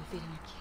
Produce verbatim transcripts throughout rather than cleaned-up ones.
virem aqui.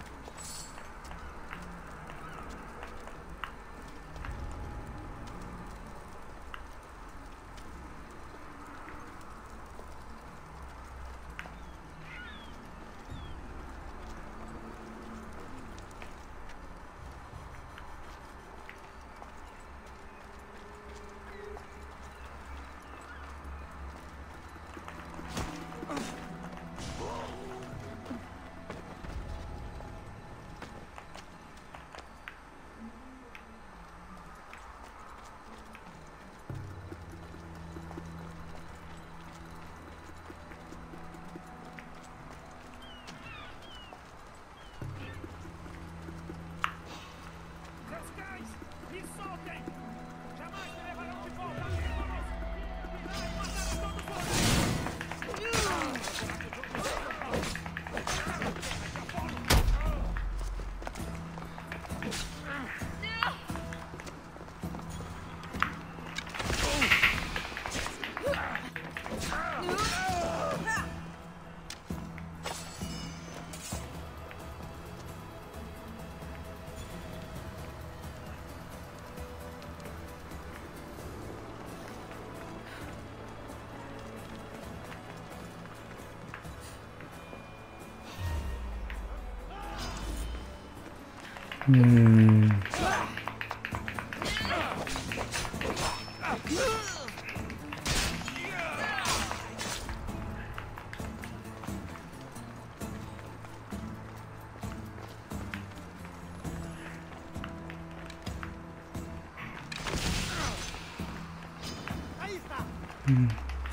Hum. Hum.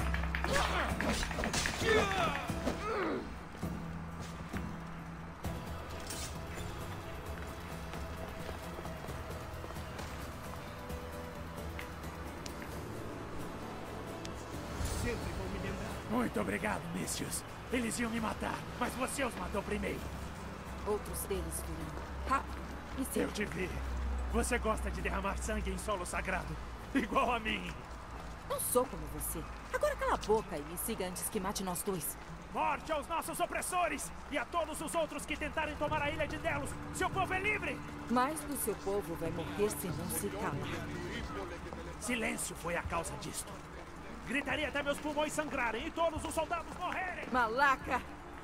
Muito obrigado, Mícios. Eles iam me matar, mas você os matou primeiro. Outros deles virão. Rápido, me siga. Eu te vi. Você gosta de derramar sangue em solo sagrado, igual a mim. Não sou como você. Agora cala a boca e me siga antes que mate nós dois. Morte aos nossos opressores e a todos os outros que tentarem tomar a ilha de Delos. Seu povo é livre! Mais do seu povo vai morrer se não se calar. Silêncio foi a causa disto. Gritaria até meus pulmões sangrarem e todos os soldados morrerem! Malaca!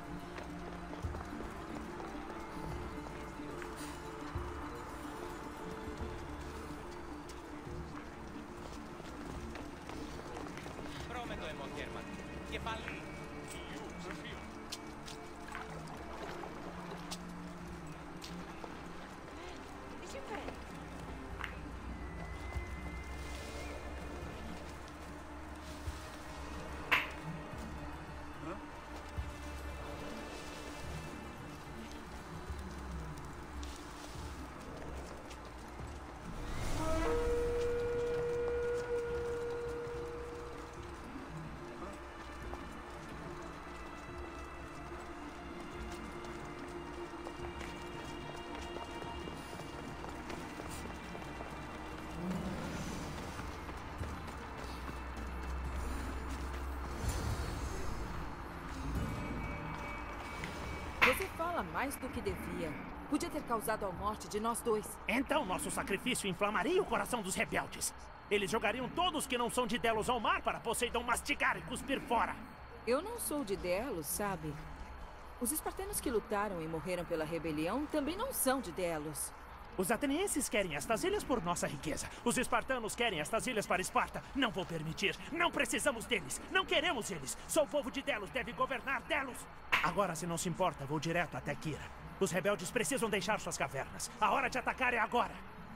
Você fala mais do que devia. Podia ter causado a morte de nós dois. Então nosso sacrifício inflamaria o coração dos rebeldes. Eles jogariam todos que não são de Delos ao mar para Poseidon mastigar e cuspir fora. Eu não sou de Delos, sabe? Os espartanos que lutaram e morreram pela rebelião também não são de Delos. Os atenienses querem estas ilhas por nossa riqueza. Os espartanos querem estas ilhas para Esparta. Não vou permitir. Não precisamos deles. Não queremos eles. Só o povo de Delos deve governar Delos. Agora, se não se importa, vou direto até Kira. Os rebeldes precisam deixar suas cavernas. A hora de atacar é agora.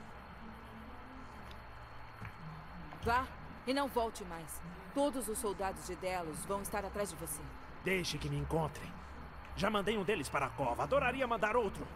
Vá e não volte mais. Todos os soldados de Delos vão estar atrás de você. Deixe que me encontrem. Já mandei um deles para a cova. Adoraria mandar outro.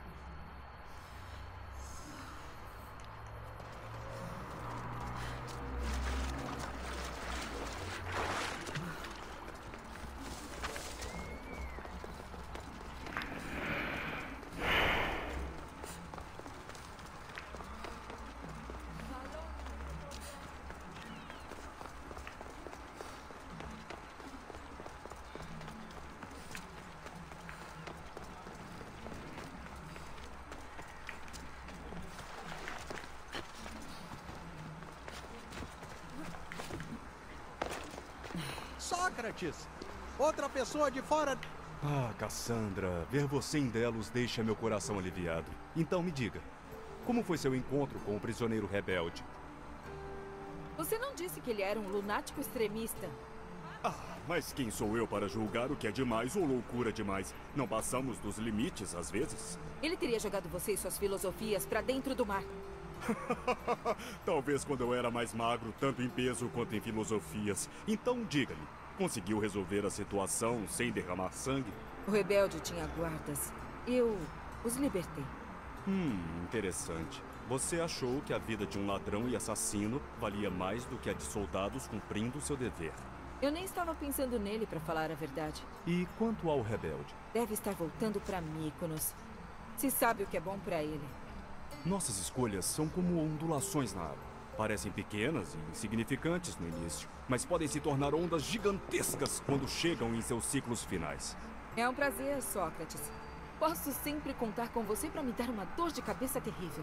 Sócrates! Outra pessoa de fora... Ah, Cassandra, ver você em Delos deixa meu coração aliviado. Então me diga, como foi seu encontro com o prisioneiro rebelde? Você não disse que ele era um lunático extremista? Ah, mas quem sou eu para julgar o que é demais ou loucura demais? Não passamos dos limites, às vezes? Ele teria jogado você e suas filosofias pra dentro do mar. Talvez quando eu era mais magro, tanto em peso quanto em filosofias. Então, diga-me, conseguiu resolver a situação sem derramar sangue? O rebelde tinha guardas. Eu os libertei. Hum, interessante. Você achou que a vida de um ladrão e assassino valia mais do que a de soldados cumprindo seu dever. Eu nem estava pensando nele, pra falar a verdade. E quanto ao rebelde? Deve estar voltando pra Mykonos. Se sabe o que é bom pra ele. Nossas escolhas são como ondulações na água. Parecem pequenas e insignificantes no início, mas podem se tornar ondas gigantescas quando chegam em seus ciclos finais. É um prazer, Sócrates. Posso sempre contar com você pra me dar uma dor de cabeça terrível.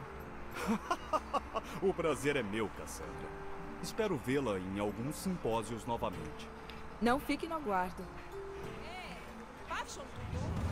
O prazer é meu, Cassandra. Espero vê-la em alguns simpósios novamente. Não fique no aguardo. É, patrzą tu, tu.